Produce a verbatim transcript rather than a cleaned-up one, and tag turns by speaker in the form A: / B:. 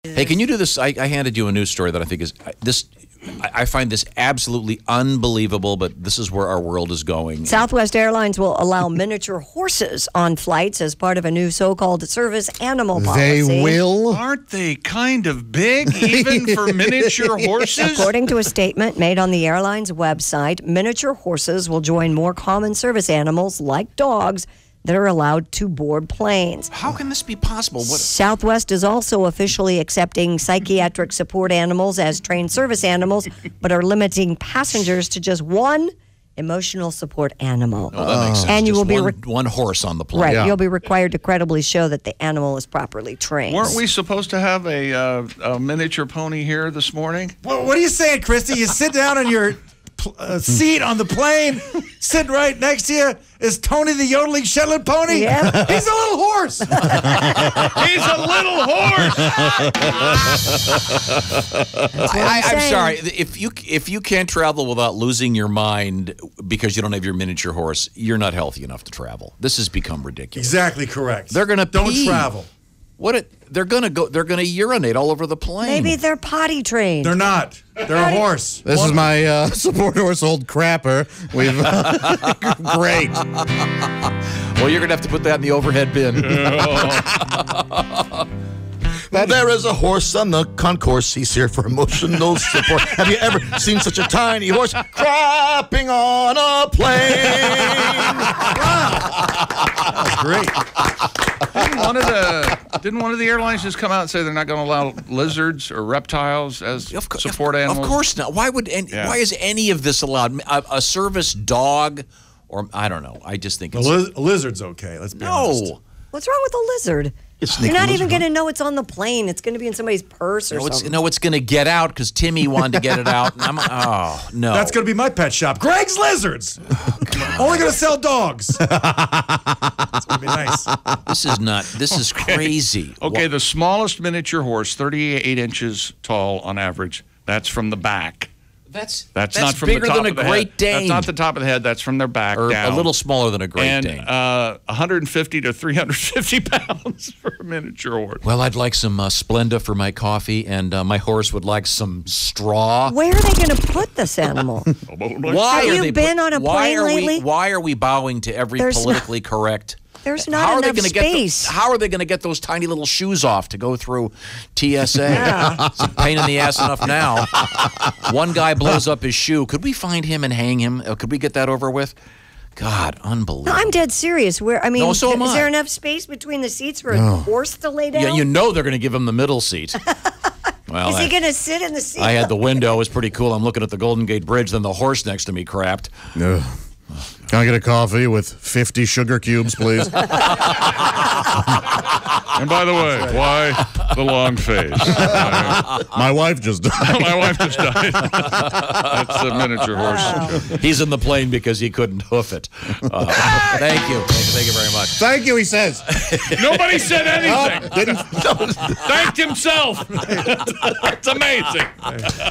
A: Hey, can you do this? I, I handed you a news story that I think is this. I find this absolutely unbelievable, but this is where our world is going.
B: Southwest Airlines will allow miniature horses on flights as part of a new so-called service animal policy.
C: They will?
D: Aren't they kind of big, even for miniature horses?
B: According to a statement made on the airline's website, miniature horses will join more common service animals like dogs that are allowed to board planes.
A: How can this be possible? What?
B: Southwest is also officially accepting psychiatric support animals as trained service animals, but are limiting passengers to just one emotional support animal.
A: Oh, that makes sense.
B: And you
A: Just
B: will be
A: one,
B: re-
A: one horse on the plane.
B: right.
C: Yeah.
B: You'll be required to credibly show that the animal is properly trained.
D: Weren't we supposed to have a, uh, a miniature pony here this morning?
E: What, what are you saying, Christy? You sit down on your uh, seat on the plane, sitting right next to you is Tony the yodeling Shetland pony.
B: Yeah.
E: He's a little horse.
D: He's a little horse.
A: I, I'm
B: saying.
A: sorry. If you if you can't travel without losing your mind because you don't have your miniature horse, you're not healthy enough to travel. This has become ridiculous.
E: Exactly correct.
A: They're gonna
E: don't
A: pee.
E: travel.
A: What? It, they're gonna go. They're gonna urinate all over the plane.
B: Maybe they're potty trained.
E: They're not. They're a horse.
C: This is my uh, support horse, old crapper. We've great.
A: Well, you're gonna have to put that in the overhead bin.
F: There is a horse on the concourse. He's here for emotional support. Have you ever seen such a tiny horse crapping on a plane?
E: That's great.
D: Didn't one of the didn't one of the airlines just come out and say they're not going to allow lizards or reptiles as
A: Of co-
D: support
A: of,
D: animals?
A: Of course not. Why would? Any,
D: Yeah.
A: Why is any of this allowed? A, a service dog, or I don't know. I just think
E: A,
A: it's
E: liz- a lizard's okay. Let's be honest.
A: no.
B: What's wrong with a lizard?
F: It's
B: You're not
F: Nicholas
B: even
F: Ron-
B: going to know it's on the plane. It's going to be in somebody's purse or
A: No, it's,
B: something.
A: no, it's going to get out because Timmy wanted to get it out. And I'm, oh no,
E: That's going to be my pet shop. Greg's Lizards. Only going to sell dogs. It's going to be nice.
A: This is not. This is crazy.
D: Okay,
A: What-
D: the smallest miniature horse, thirty-eight inches tall on average. That's from the back.
A: That's
D: That's, not from
A: bigger
D: the top
A: than a
D: of the
A: Great
D: head.
A: Dane.
D: That's not the top of the head. That's from their back
A: or
D: down.
A: a little smaller than a Great
D: and
A: Dane.
D: uh, one hundred fifty to three hundred fifty pounds for a miniature horse.
A: Well, I'd like some uh, Splenda for my coffee, and uh, my horse would like some straw.
B: Where are they going to put this animal?
A: Why
B: Have
A: are
B: you
A: they
B: been
A: put-
B: on a
A: why
B: plane
A: are
B: lately?
A: We, why are we bowing to every
B: There's
A: politically correct?
B: There's
A: How
B: not
A: are they
B: enough
A: gonna get the-
B: space.
A: how are they going to get those tiny little shoes off to go through T S A? It's a pain in the ass enough now. One guy blows up his shoe. Could we find him and hang him? Uh, Could we get that over with? God, unbelievable.
B: No, I'm dead serious. Where I mean,
A: No, so am
B: is
A: I.
B: there enough space between the seats for a horse to lay down?
A: Yeah, you know they're going to give him the middle seat. Well,
B: is
A: I,
B: he going to sit in the seat?
A: I had the window. It was pretty cool. I'm looking at the Golden Gate Bridge. Then the horse next to me crapped.
C: Ugh. Can I get a coffee with fifty sugar cubes, please?
D: And by the way, why the long face?
C: My wife just died.
D: My wife just died. That's a miniature horse.
A: He's in the plane because he couldn't hoof it. Uh, thank you. Thank you. Thank you very much.
C: Thank you, he says.
D: Nobody said anything.
C: Didn't.
D: Thanked himself. It's amazing.